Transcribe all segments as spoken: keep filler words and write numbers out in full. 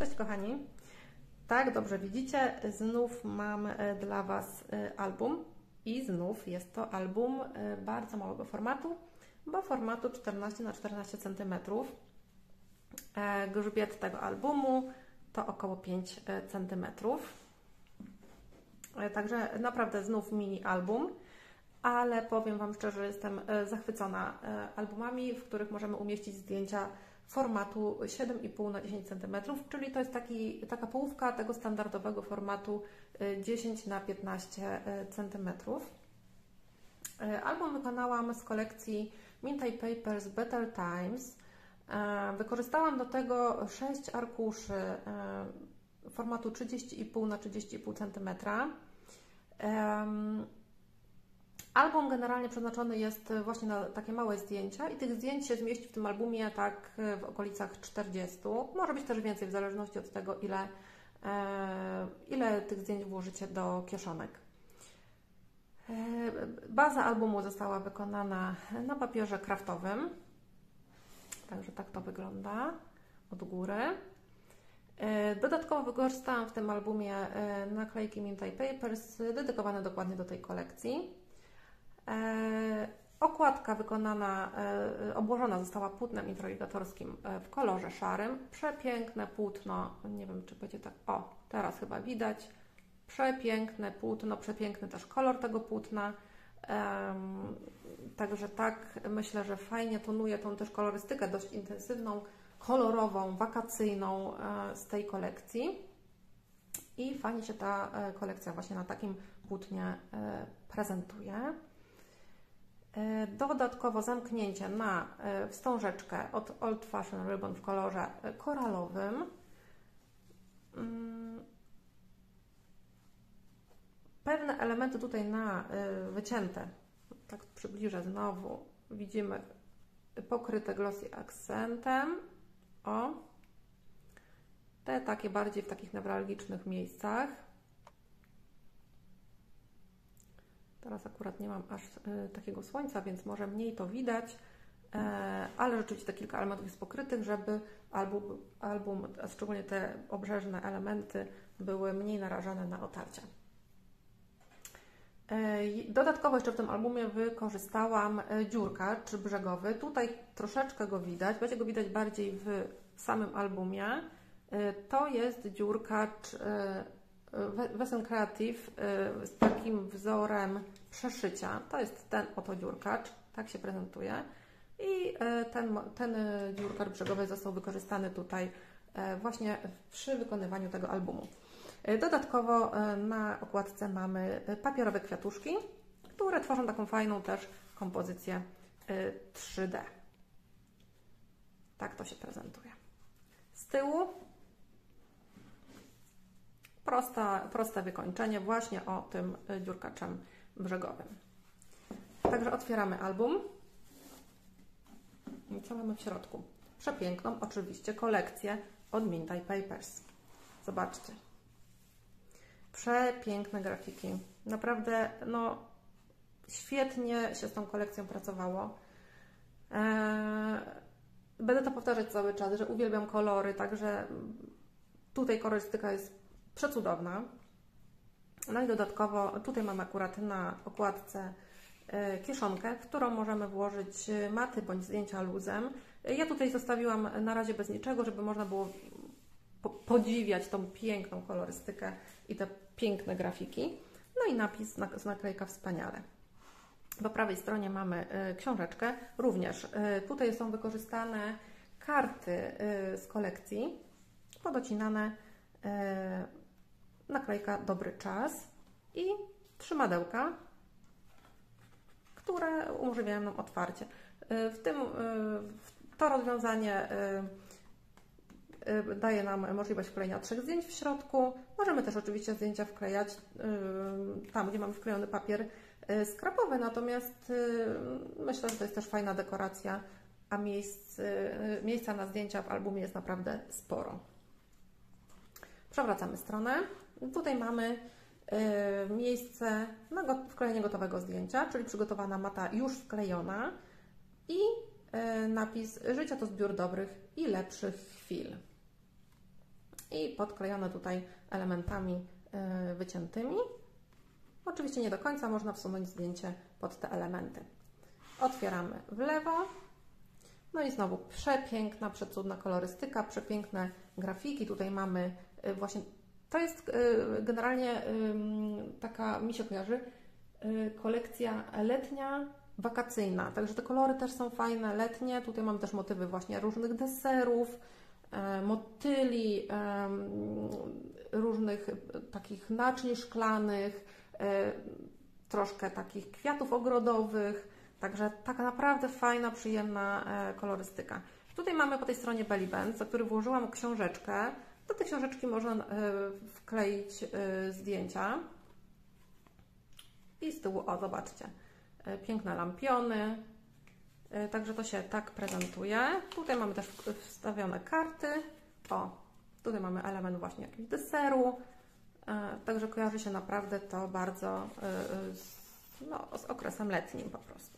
Cześć kochani, tak dobrze widzicie, znów mam dla Was album i znów jest to album bardzo małego formatu, bo formatu czternaście na czternaście centymetrów. Grzbiet tego albumu to około pięć centymetrów. Także naprawdę znów mini album, ale powiem Wam szczerze, że jestem zachwycona albumami, w których możemy umieścić zdjęcia formatu siedem i pół na dziesięć centymetrów, czyli to jest taki, taka połówka tego standardowego formatu dziesięć na piętnaście centymetrów. Album wykonałam z kolekcji Minty Papers Better Times. Wykorzystałam do tego sześć arkuszy formatu trzydzieści i pół na trzydzieści i pół centymetra. Album generalnie przeznaczony jest właśnie na takie małe zdjęcia i tych zdjęć się zmieści w tym albumie tak w okolicach czterdziestu. Może być też więcej w zależności od tego, ile, ile tych zdjęć włożycie do kieszonek. Baza albumu została wykonana na papierze kraftowym. Także tak to wygląda od góry. Dodatkowo wykorzystałam w tym albumie naklejki Minty Papers dedykowane dokładnie do tej kolekcji. E, okładka wykonana, e, obłożona została płótnem introligatowskim w kolorze szarym. Przepiękne płótno, nie wiem czy będzie tak, o teraz chyba widać. Przepiękne płótno, przepiękny też kolor tego płótna. E, także tak myślę, że fajnie tonuje tą też kolorystykę dość intensywną, kolorową, wakacyjną e, z tej kolekcji. I fajnie się ta e, kolekcja właśnie na takim płótnie e, prezentuje. Dodatkowo zamknięcie na wstążeczkę od Old Fashion Ribbon w kolorze koralowym. Pewne elementy tutaj na wycięte, tak przybliżę znowu, widzimy pokryte glossy akcentem. O, te takie bardziej w takich newralgicznych miejscach. Teraz akurat nie mam aż y, takiego słońca, więc może mniej to widać, e, ale rzeczywiście te kilka elementów jest pokrytych, żeby album, album, a szczególnie te obrzeżne elementy, były mniej narażone na otarcia. E, dodatkowo jeszcze w tym albumie wykorzystałam dziurkacz brzegowy. Tutaj troszeczkę go widać, będzie go widać bardziej w samym albumie. E, to jest dziurkacz e, Wesen Creative z takim wzorem przeszycia. To jest ten oto dziurkacz, tak się prezentuje. I ten, ten dziurkacz brzegowy został wykorzystany tutaj właśnie przy wykonywaniu tego albumu. Dodatkowo na okładce mamy papierowe kwiatuszki, które tworzą taką fajną też kompozycję trzy D. Tak to się prezentuje. Z tyłu Prosta, proste wykończenie właśnie o tym dziurkaczem brzegowym. Także otwieramy album. I co mamy w środku? Przepiękną oczywiście kolekcję od Minty Papers. Zobaczcie. Przepiękne grafiki. Naprawdę no, świetnie się z tą kolekcją pracowało. Eee, będę to powtarzać cały czas, że uwielbiam kolory, także tutaj kolorystyka jest przecudowna. No i dodatkowo tutaj mamy akurat na okładce kieszonkę, w którą możemy włożyć maty bądź zdjęcia luzem. Ja tutaj zostawiłam na razie bez niczego, żeby można było podziwiać tą piękną kolorystykę i te piękne grafiki. No i napis z naklejka wspaniale. Po prawej stronie mamy książeczkę. Również tutaj są wykorzystane karty z kolekcji, podocinane, naklejka Dobry Czas i trzy madełka, które umożliwiają nam otwarcie. W tym to rozwiązanie daje nam możliwość wklejenia trzech zdjęć w środku. Możemy też oczywiście zdjęcia wklejać tam, gdzie mamy wklejony papier skrapowy, natomiast myślę, że to jest też fajna dekoracja, a miejsc, miejsca na zdjęcia w albumie jest naprawdę sporo. Przewracamy stronę. Tutaj mamy y, miejsce na go, wklejenie gotowego zdjęcia, czyli przygotowana mata już wklejona i y, napis: życie to zbiór dobrych i lepszych chwil. i podklejone tutaj elementami wyciętymi. Oczywiście nie do końca, można wsunąć zdjęcie pod te elementy. Otwieramy w lewo. No i znowu przepiękna, przecudna kolorystyka, przepiękne grafiki. Tutaj mamy właśnie, to jest generalnie taka, mi się kojarzy, kolekcja letnia, wakacyjna. Także te kolory też są fajne, letnie. Tutaj mamy też motywy właśnie różnych deserów, motyli, różnych takich naczyń szklanych, troszkę takich kwiatów ogrodowych. Także taka naprawdę fajna, przyjemna kolorystyka. Tutaj mamy po tej stronie Belly Band, za który włożyłam książeczkę. Do tej książeczki można wkleić zdjęcia. I z tyłu, o zobaczcie, piękne lampiony. Także to się tak prezentuje. Tutaj mamy też wstawione karty. O, tutaj mamy element właśnie jakiegoś deseru. Także kojarzy się naprawdę to bardzo z, no, z okresem letnim po prostu.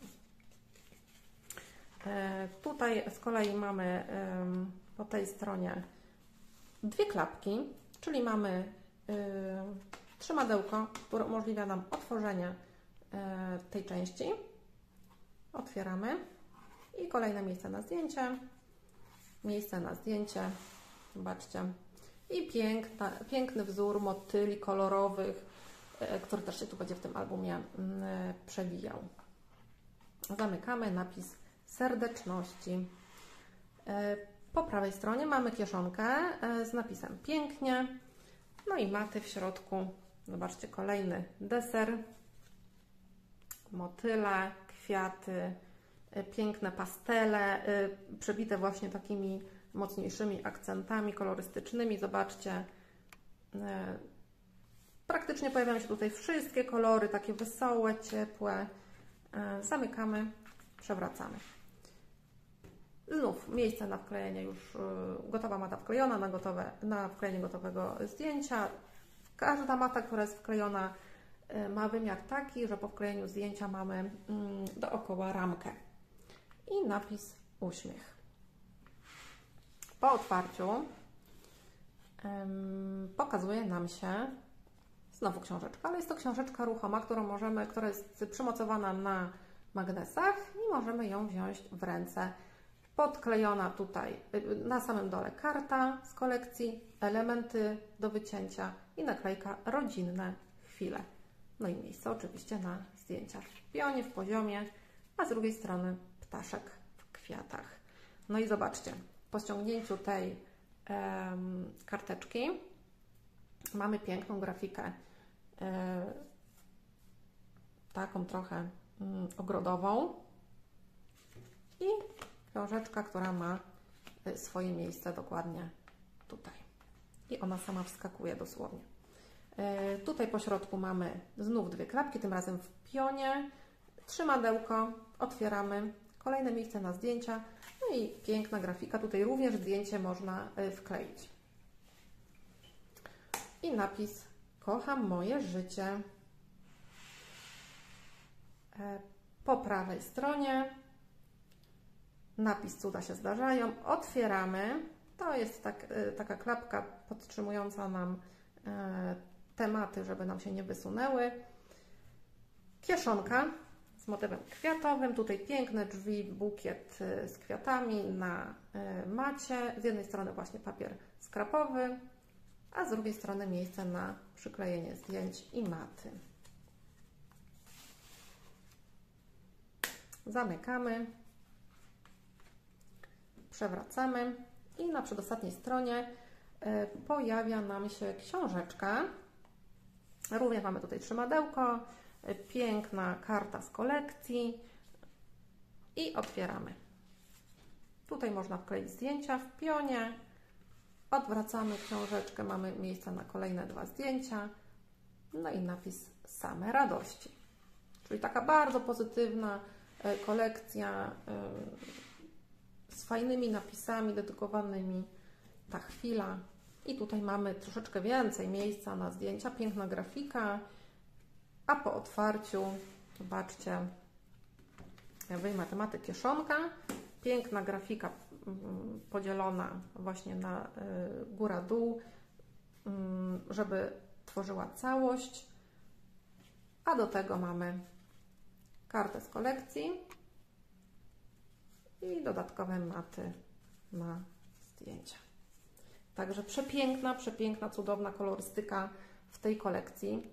Tutaj z kolei mamy po tej stronie dwie klapki, czyli mamy trzymadełko, które umożliwia nam otworzenie tej części. Otwieramy i kolejne miejsce na zdjęcie, miejsce na zdjęcie, zobaczcie, i piękna, piękny wzór motyli kolorowych, który też się tu będzie w tym albumie przewijał. Zamykamy, napis serdeczności. Po prawej stronie mamy kieszonkę z napisem pięknie, no i maty w środku. Zobaczcie, kolejny deser, motyle, kwiaty, piękne pastele, przebite właśnie takimi mocniejszymi akcentami kolorystycznymi. Zobaczcie, praktycznie pojawiają się tutaj wszystkie kolory, takie wesołe, ciepłe. Zamykamy, przewracamy. Znów miejsce na wklejenie, już gotowa mata wklejona, na, gotowe, na wklejenie gotowego zdjęcia. Każda mata, która jest wklejona, ma wymiar taki, że po wklejeniu zdjęcia mamy dookoła ramkę i napis uśmiech. Po otwarciu um, pokazuje nam się znowu książeczka, ale jest to książeczka ruchoma, którą możemy, która jest przymocowana na magnesach i możemy ją wziąć w ręce. Podklejona tutaj na samym dole karta z kolekcji, elementy do wycięcia i naklejka rodzinne chwile. No i miejsce oczywiście na zdjęciach w pionie, w poziomie, a z drugiej strony ptaszek w kwiatach. No i zobaczcie, po ściągnięciu tej um, karteczki mamy piękną grafikę, e, taką trochę um, ogrodową i książeczka, która ma swoje miejsce dokładnie tutaj. I ona sama wskakuje dosłownie. Yy, tutaj po środku mamy znów dwie klapki, tym razem w pionie. Trzymadełko, otwieramy. Kolejne miejsce na zdjęcia. No i piękna grafika. Tutaj również zdjęcie można wkleić. I napis kocham moje życie. Yy, po prawej stronie napis cuda się zdarzają. Otwieramy. To jest tak, taka klapka podtrzymująca nam e, tematy, żeby nam się nie wysunęły. Kieszonka z motywem kwiatowym. Tutaj piękne drzwi, bukiet z kwiatami na e, macie. Z jednej strony właśnie papier skrapowy, a z drugiej strony miejsce na przyklejenie zdjęć i maty. Zamykamy. Przewracamy i na przedostatniej stronie y, pojawia nam się książeczka. Również mamy tutaj trzymadełko, y, piękna karta z kolekcji i otwieramy. Tutaj można wkleić zdjęcia w pionie. Odwracamy książeczkę, mamy miejsce na kolejne dwa zdjęcia. No i napis same radości. Czyli taka bardzo pozytywna y, kolekcja y, z fajnymi napisami dedykowanymi. Ta chwila. I tutaj mamy troszeczkę więcej miejsca na zdjęcia. Piękna grafika. A po otwarciu, zobaczcie, ja wyjmę tematy kieszonka. Piękna grafika podzielona właśnie na góra-dół. żeby tworzyła całość. A do tego mamy kartę z kolekcji i dodatkowe maty na zdjęcia. Także przepiękna, przepiękna, cudowna kolorystyka w tej kolekcji,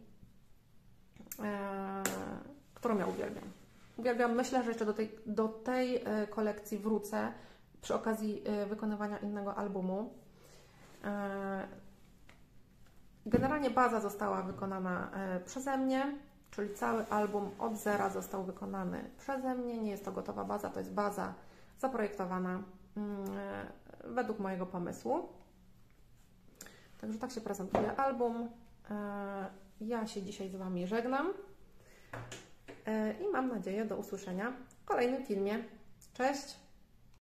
e, którą ja uwielbiam. Uwielbiam, myślę, że jeszcze do tej, do tej kolekcji wrócę przy okazji wykonywania innego albumu. E, generalnie baza została wykonana przeze mnie, czyli cały album od zera został wykonany przeze mnie. Nie jest to gotowa baza, to jest baza zaprojektowana według mojego pomysłu. Także tak się prezentuje album. Ja się dzisiaj z Wami żegnam i mam nadzieję do usłyszenia w kolejnym filmie. Cześć!